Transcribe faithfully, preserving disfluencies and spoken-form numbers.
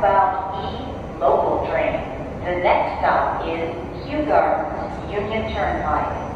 Southbound E local train. The next stop is Kew Gardens Union Turnpike.